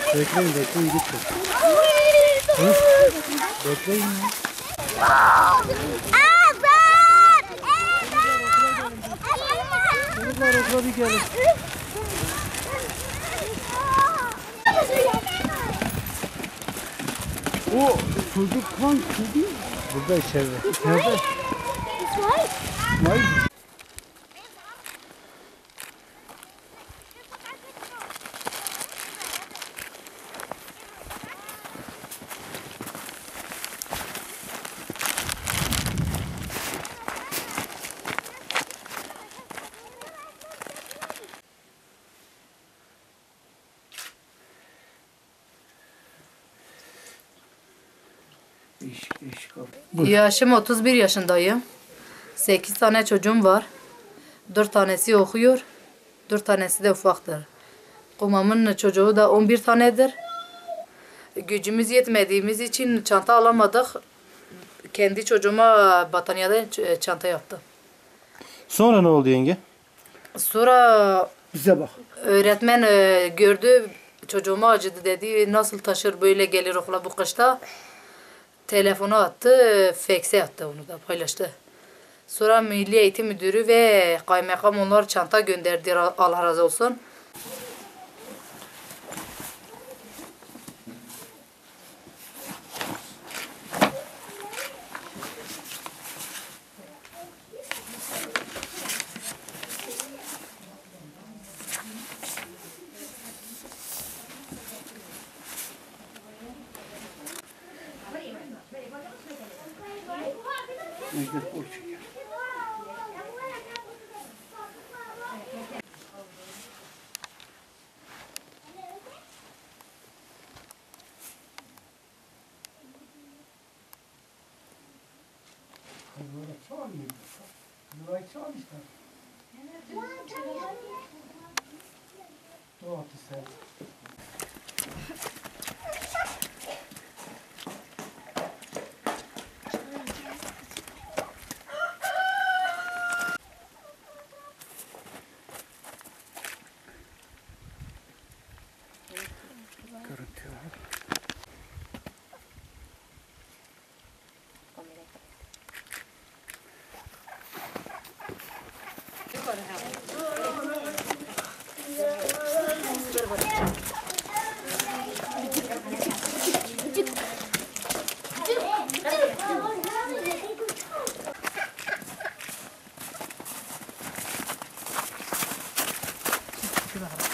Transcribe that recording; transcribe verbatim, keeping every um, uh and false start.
Bekleyin bekleyin gitsin. Bekleyin ya. Çocuklar okula bir gelin. O çocuk kan kedi. Burada içeride. İçeride. Vay. Yaşım otuz bir yaşındayım. sekiz tane çocuğum var. dört tanesi okuyor. dört tanesi de ufaktır. Kumamın çocuğu da on bir tanedir. Gücümüz yetmediğimiz için çanta alamadık. Kendi çocuğuma battaniyeden çanta yaptım. Sonra ne oldu yenge? Sonra Bize bak. öğretmen gördü, çocuğuma acıdı dedi. Nasıl taşır böyle gelir okula bu kışta. Telefonu attı, fax'e attı, onu da paylaştı. Sonra Milli Eğitim Müdürü ve kaymakam onlar çanta gönderdi, Allah razı olsun. Şurada.